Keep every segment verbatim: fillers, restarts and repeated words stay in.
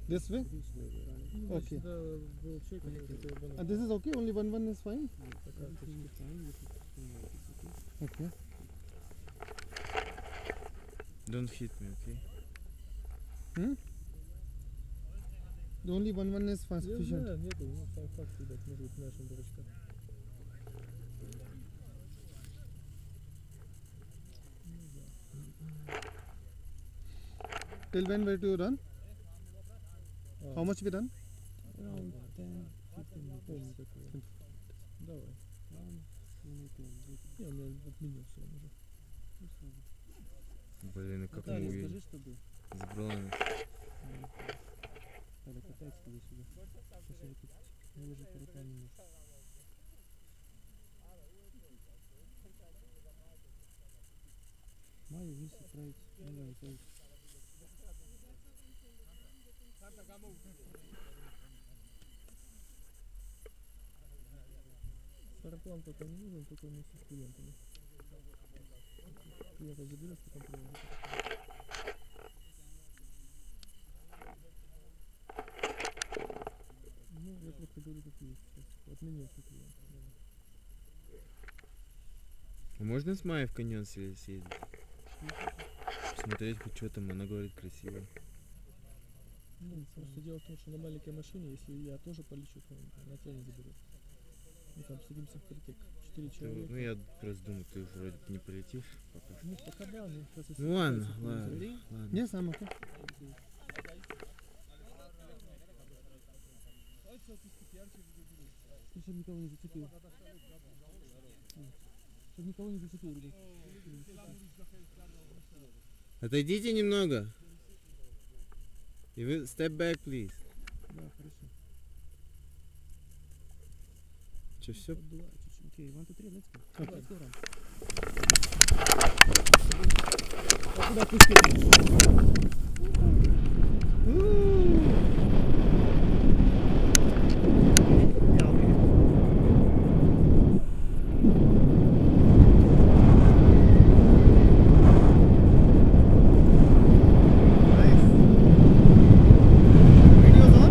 This way? Okay. And this is okay? Only one one is fine? Okay. Don't hit me, okay? Hmm? The only one one is sufficient. Till when were you run? How much we run? Around ten, fifteen meters. Давай. Не, у меня вот минус все уже. Блин, и как Наталья, мы скажи, увидели. чтобы... Забрала. Наталья, катайся туда-сюда. Сейчас я тут выложу по рукам немножко. Майю вниз отправить. Давай, отправить. Параплан пока не нужен, только вместе с клиентами. Клиента заберешь, потом привезешь. Ну, я просто говорю, как есть сейчас. Отменился клиент. А можно с Майей в каньон съездить? Посмотреть хоть что там, она говорит красиво. Ну, просто дело в том, что на маленькой машине, если я тоже полечу, то она тебя не заберет. Мы там садимся впритык. Четыре Ты- человека. ну я просто думаю, ты вроде не полетишь пока что. Ну, пока да, но сейчас если... Ну ладно, ситуация ладно, повезет. ладно. Yes, I'm okay. Чтобы никого не зацепил. Чтобы никого не зацепил, ребят. Отойдите немного. И вы step back, please. Да, хорошо. Че, все? Поддувай чуть-чуть. Окей, one, two, three, let's go. Давай. Let's go, run. А куда пустить? Video's on?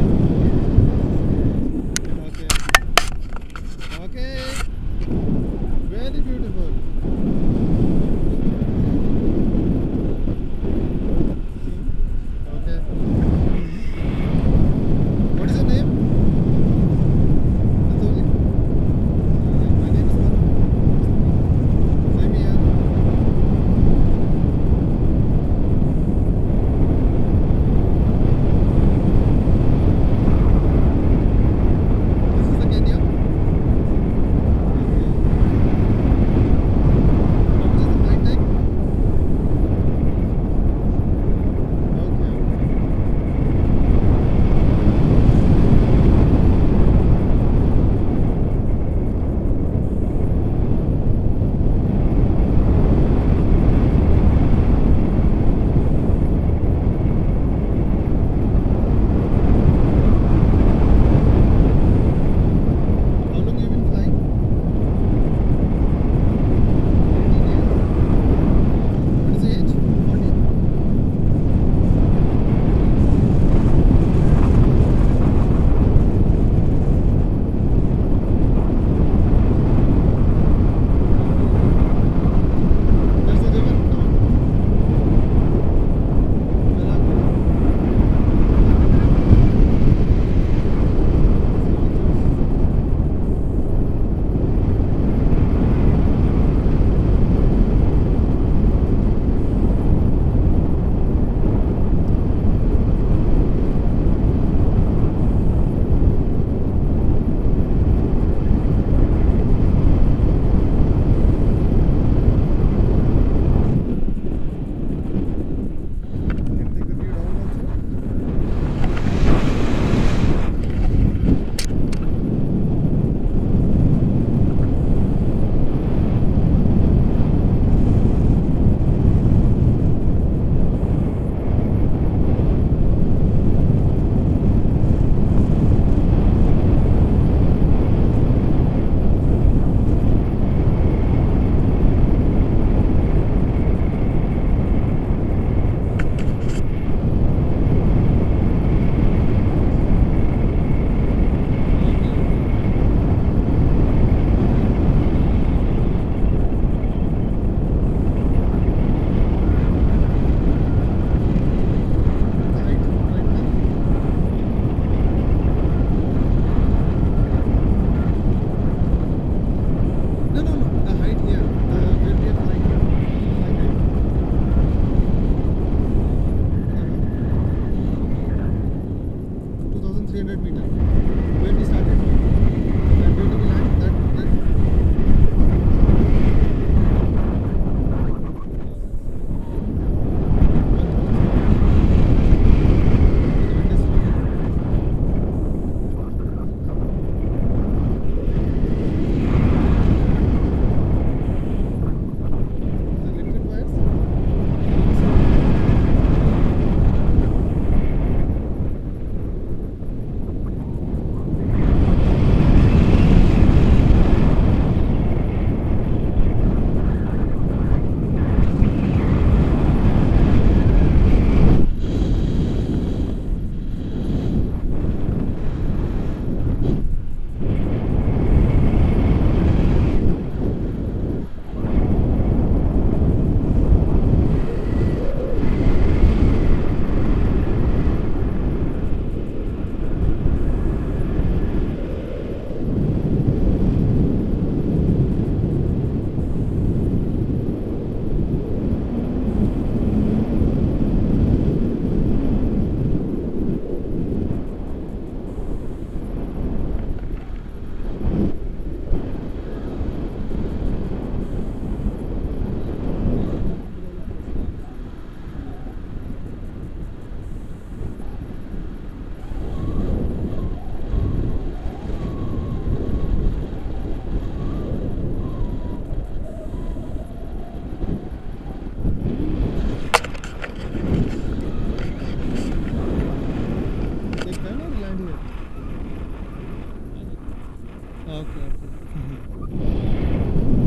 Okay. Okay. Very beautiful. hundred meters. When we started, and when we land, that that. The electric wires. They fly or land here? Okay, okay.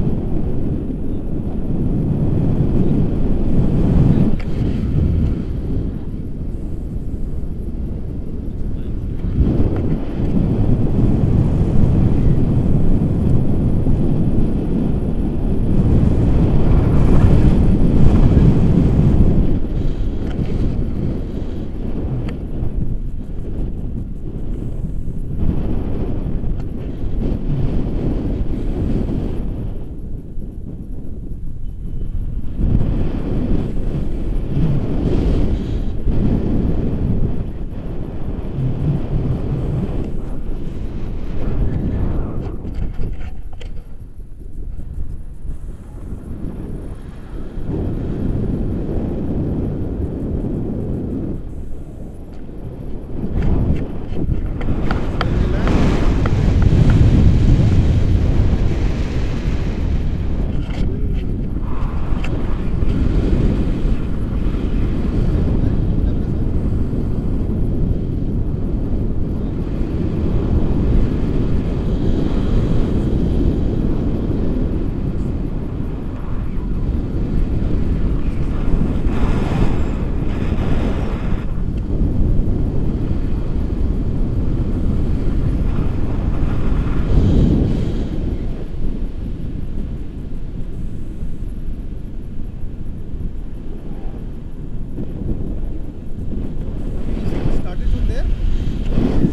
Started from there.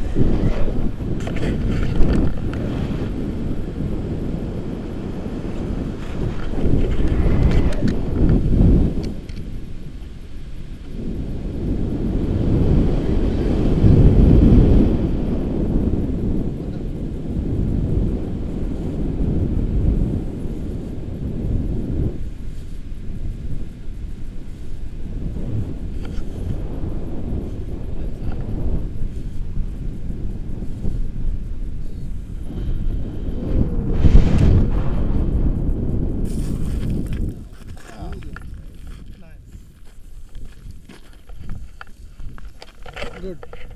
Good.